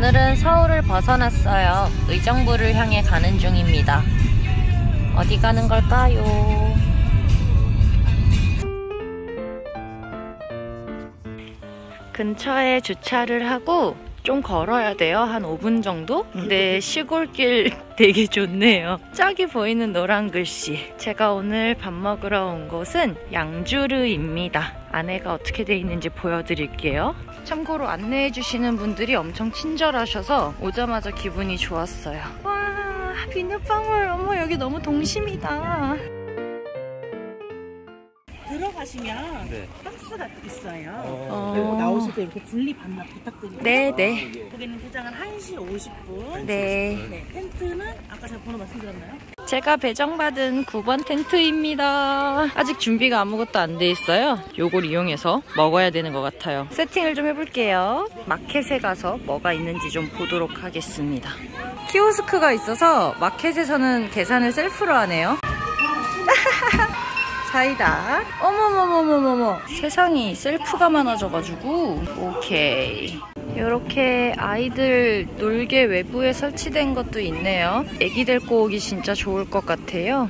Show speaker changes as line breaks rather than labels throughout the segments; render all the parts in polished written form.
오늘은 서울을 벗어났어요. 의정부를 향해 가는 중입니다. 어디 가는 걸까요? 근처에 주차를 하고 좀 걸어야 돼요. 한 5분 정도? 근데 시골길 되게 좋네요. 저기 보이는 노란 글씨. 제가 오늘 밥 먹으러 온 곳은 양주르입니다. 안에가 어떻게 돼 있는지 보여드릴게요. 참고로 안내해 주시는 분들이 엄청 친절하셔서 오자마자 기분이 좋았어요. 와, 비눗방울. 어머, 여기 너무 동심이다.
들어가시면
네.
박스가 있어요. 그리고 나오실 때 이렇게 분리 반납 부탁드립니다.
네.
거기는 개장은 1시 50분.
네.
텐트는 아까 제가 번호 말씀드렸나요?
제가 배정받은 9번 텐트입니다. 아직 준비가 아무것도 안 돼 있어요. 요걸 이용해서 먹어야 되는 것 같아요. 세팅을 좀 해볼게요. 마켓에 가서 뭐가 있는지 좀 보도록 하겠습니다. 키오스크가 있어서 마켓에서는 계산을 셀프로 하네요. 사이다. 어머머머머머머. 세상이 셀프가 많아져가지고. 오케이. 이렇게 아이들 놀게 외부에 설치된 것도 있네요. 애기 데리고 오기 진짜 좋을 것 같아요.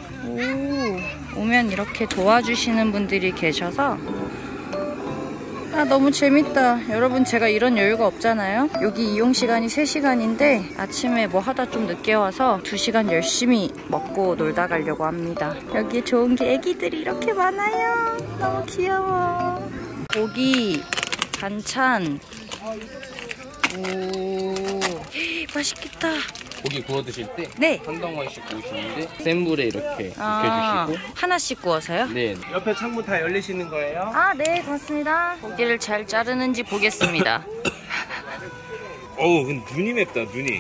오면 이렇게 도와주시는 분들이 계셔서 아, 너무 재밌다. 여러분, 제가 이런 여유가 없잖아요. 여기 이용 시간이 3시간인데 아침에 뭐 하다 좀 늦게 와서 2시간 열심히 먹고 놀다 가려고 합니다. 여기 좋은 게 애기들이 이렇게 많아요. 너무 귀여워. 고기, 반찬. 오, 맛있겠다.
고기 구워 드실 때
네.
한 덩어리씩 구우시는데 센 불에 이렇게
아,
익혀주시고
하나씩 구워서요?
네.
옆에 창문 다 열리시는 거예요?
아, 네, 고맙습니다. 고기를 잘 자르는지 보겠습니다.
어우, 근데 눈이 맵다, 눈이.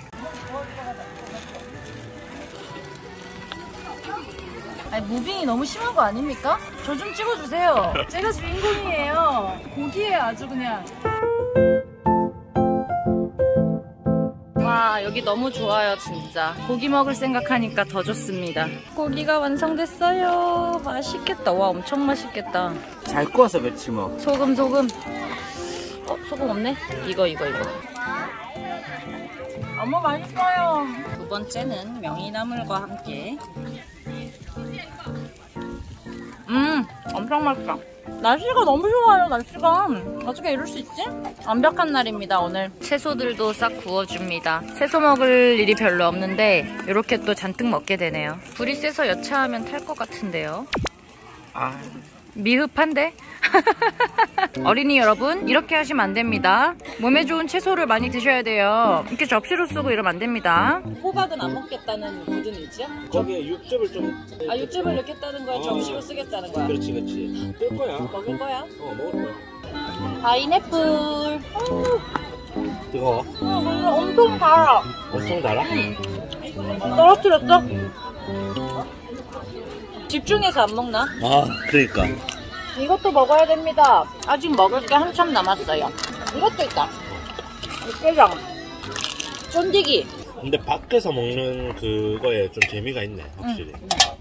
아니, 무빙이 너무 심한 거 아닙니까? 저 좀 찍어주세요. 제가 주인공이에요. 고기에 아주 그냥. 와, 여기 너무 좋아요, 진짜. 고기 먹을 생각하니까 더 좋습니다. 고기가 완성됐어요. 맛있겠다. 와, 엄청 맛있겠다.
잘 구워서 그렇지 뭐.
소금. 소금 없네? 이거. 어머, 맛있어요. 두 번째는 명이나물과 함께. 엄청 맛있다. 날씨가 너무 좋아요, 날씨가. 어떻게 이럴 수 있지? 완벽한 날입니다, 오늘. 채소들도 싹 구워줍니다. 채소 먹을 일이 별로 없는데 이렇게 또 잔뜩 먹게 되네요. 불이 세서 여차하면 탈 것 같은데요.
아,
미흡한데? 어린이 여러분, 이렇게 하시면 안 됩니다. 몸에 좋은 채소를 많이 드셔야 돼요. 이렇게 접시로 쓰고 이러면 안 됩니다. 호박은 안 먹겠다는 모든 의지야?
거기에 육즙을 좀.
아, 육즙을 넣겠다는 거야? 접시로 쓰겠다는 거야?
그렇지. 뜰 거야.
먹을 거야?
먹을 거야.
파인애플.
뜨거워.
근데 엄청 달아.
엄청 달아?
떨어뜨렸어? 집중해서 안 먹나?
아, 그러니까.
이것도 먹어야 됩니다. 아직 먹을 게 한참 남았어요. 이것도 있다. 육개장, 쫀디기.
근데 밖에서 먹는 그거에 좀 재미가 있네, 확실히.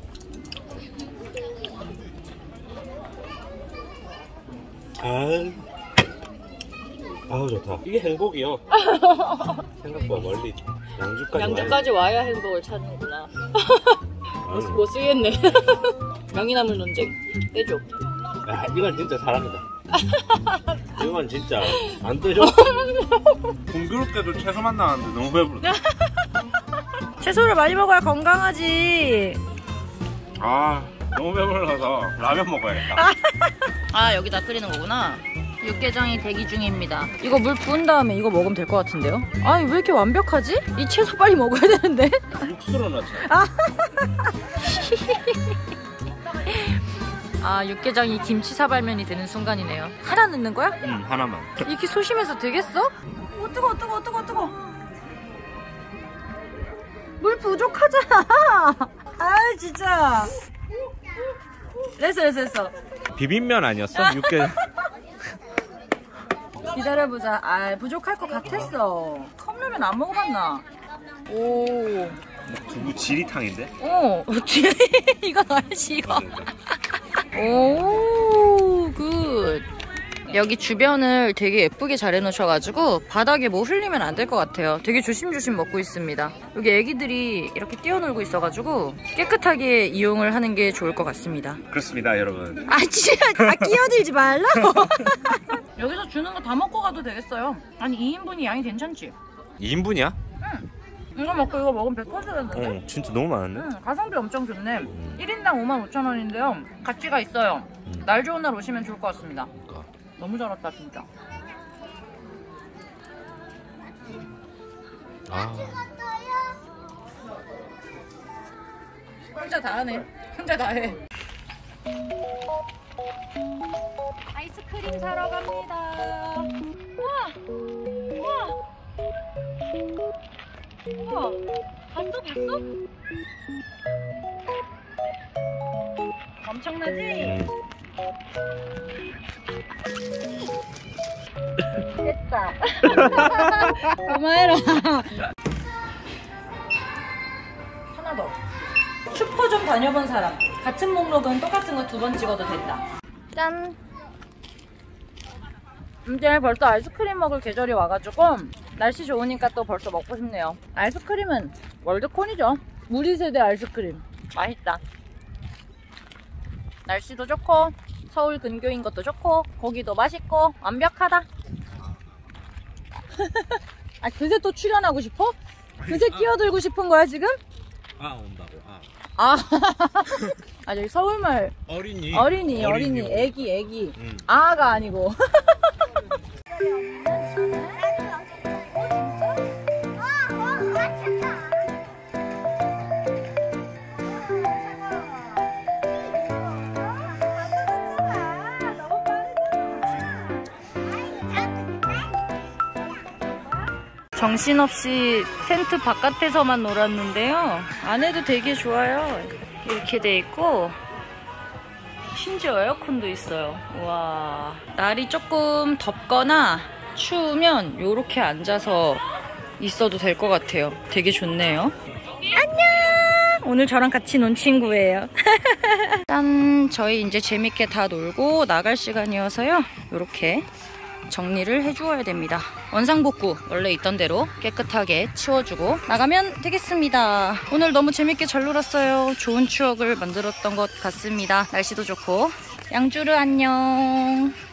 아우, 좋다. 이게 행복이요. 생각보다 멀리
양주까지 와야 행복을 찾는구나. 못 쓰겠네. 명이나물 논쟁 떼줘.
야, 이건 진짜 사랑이다. 이건 진짜 안 뜨죠? 공교롭게도 채소만 나왔는데 너무 배부르다.
채소를 많이 먹어야 건강하지.
아, 너무 배불러서 라면 먹어야겠다.
아, 여기다 끓이는 거구나. 육개장이 대기 중입니다. 이거 물 부은 다음에 이거 먹으면 될 것 같은데요? 아니, 왜 이렇게 완벽하지? 이 채소 빨리 먹어야 되는데?
육수로 넣자.
아, 육개장이 김치 사발면이 되는 순간이네요. 하나 넣는 거야?
응, 하나만.
이렇게 소심해서 되겠어? 뜨거. 물 부족하잖아. 아, 진짜. 됐어.
비빔면 아니었어? 육개.
기다려보자. 아, 부족할 것 같았어. 컵라면 안 먹어봤나? 오.
두부 지리탕인데?
이거 넣어야지, 이거. 오, 굿. 여기 주변을 되게 예쁘게 잘 해놓으셔가지고 바닥에 뭐 흘리면 안 될 것 같아요. 되게 조심조심 먹고 있습니다. 여기 애기들이 이렇게 뛰어놀고 있어가지고 깨끗하게 이용을 하는 게 좋을 것 같습니다.
그렇습니다, 여러분.
끼어들지 말라. 여기서 주는 거 다 먹고 가도 되겠어요. 아니 2인분이 양이 괜찮지?
2인분이야?
응. 이거 먹고 이거 먹으면 배 터지겠는데?
진짜 너무 많은데?
응, 가성비 엄청 좋네. 1인당 55,000원인데요. 가치가 있어요. 날 좋은 날 오시면 좋을 것 같습니다. 너무 잘 왔다 진짜. 혼자 다 하네. 혼자 다 해. 아이스크림 사러 갑니다. 우와! 우와! 우와! 봤어? 엄청나지? 됐다. 고마워라. 하나 더. 슈퍼점 다녀본 사람. 같은 목록은 똑같은 거 2번 찍어도 된다. 짠. 이제 벌써 아이스크림 먹을 계절이 와가지고 날씨 좋으니까 또 벌써 먹고 싶네요. 아이스크림은 월드콘이죠. 우리 세대 아이스크림. 맛있다. 날씨도 좋고 서울 근교인 것도 좋고 고기도 맛있고 완벽하다. 아 그새 또 출연하고 싶어? 그새 끼어들고 싶은 거야 지금?
온다고.
아 저기 서울말
어린이.
애기. 아가 아니고. 정신없이 텐트 바깥에서만 놀았는데요. 안에도 되게 좋아요. 이렇게 돼 있고 심지어 에어컨도 있어요. 와, 날이 조금 덥거나 추우면 이렇게 앉아서 있어도 될 것 같아요. 되게 좋네요. 안녕! 오늘 저랑 같이 논 친구예요. 짠! 저희 이제 재밌게 다 놀고 나갈 시간이어서요. 이렇게 정리를 해주어야 됩니다. 원상복구 원래 있던 대로 깨끗하게 치워주고 나가면 되겠습니다. 오늘 너무 재밌게 잘 놀았어요. 좋은 추억을 만들었던 것 같습니다. 날씨도 좋고. 양주르 안녕.